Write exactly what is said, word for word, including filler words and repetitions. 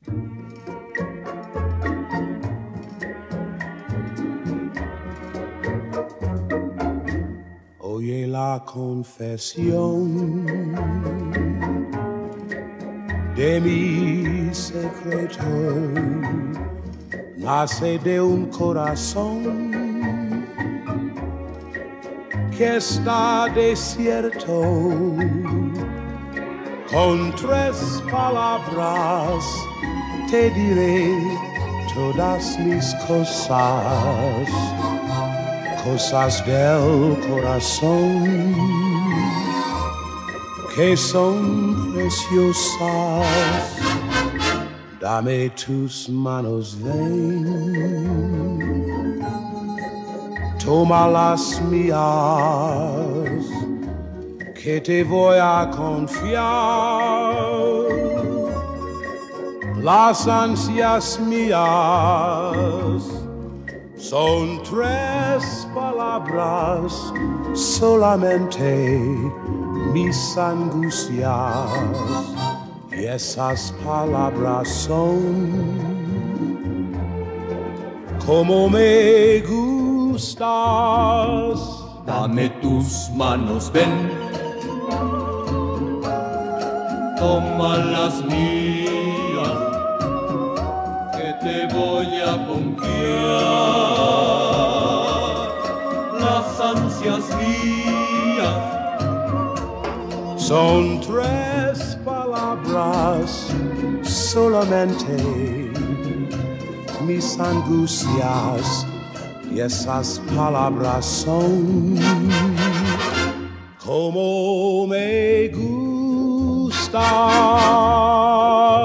Oye la confesión de mi secreto, nace de un corazón que está desierto. Con tres palabras te diré todas mis cosas, cosas del corazón que son preciosas. Dame tus manos, ven, toma las mías, que te voy a confiar las ansias mías. Son tres palabras solamente, mis angustias, y esas palabras son como me gustas. Dame tus manos, ven, toma las mías, que te voy a confiar las ansias mías. Son tres palabras solamente, mis angustias, y esas palabras son como me gustan.